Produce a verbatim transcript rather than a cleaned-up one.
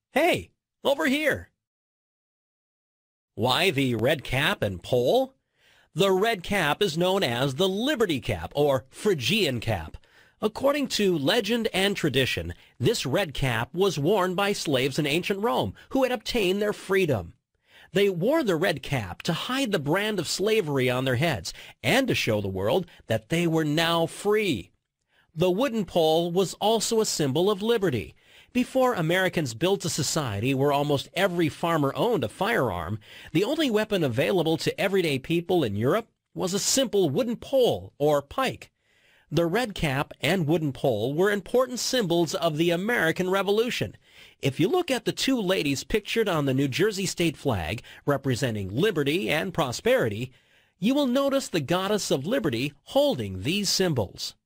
Hey, over here. Why the red cap and pole? The red cap is known as the Liberty Cap or Phrygian cap. According to legend and tradition, this red cap was worn by slaves in ancient Rome who had obtained their freedom. They wore the red cap to hide the brand of slavery on their heads and to show the world that they were now free. The wooden pole was also a symbol of liberty. Before Americans built a society where almost every farmer owned a firearm, the only weapon available to everyday people in Europe was a simple wooden pole or pike. The red cap and wooden pole were important symbols of the American Revolution. If you look at the two ladies pictured on the New Jersey state flag representing liberty and prosperity, you will notice the goddess of liberty holding these symbols.